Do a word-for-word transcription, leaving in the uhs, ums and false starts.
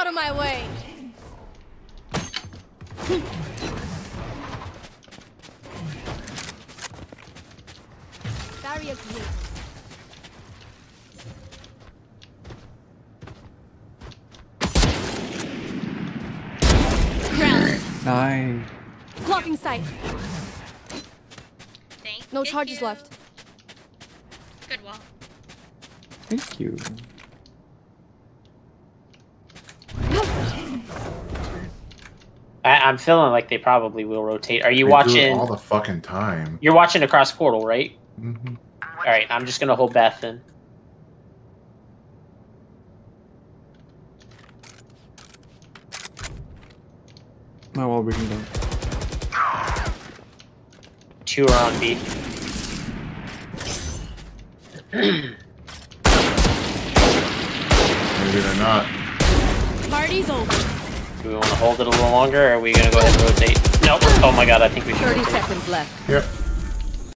of my way. Barrier created. Nine. Blocking sight. Thank No thank charges you. left. Good wall. Thank you. I, I'm feeling like they probably will rotate. Are you They do watching? it all the fucking time. You're watching across portal, right? Mm-hmm. All right, I'm just gonna hold Beth in. Now all we can do. Two are on B. Maybe they're not. Party's over. Do we want to hold it a little longer, or are we gonna go ahead and rotate? Nope. Oh my god, I think we should. Thirty rotate. seconds left. Yep.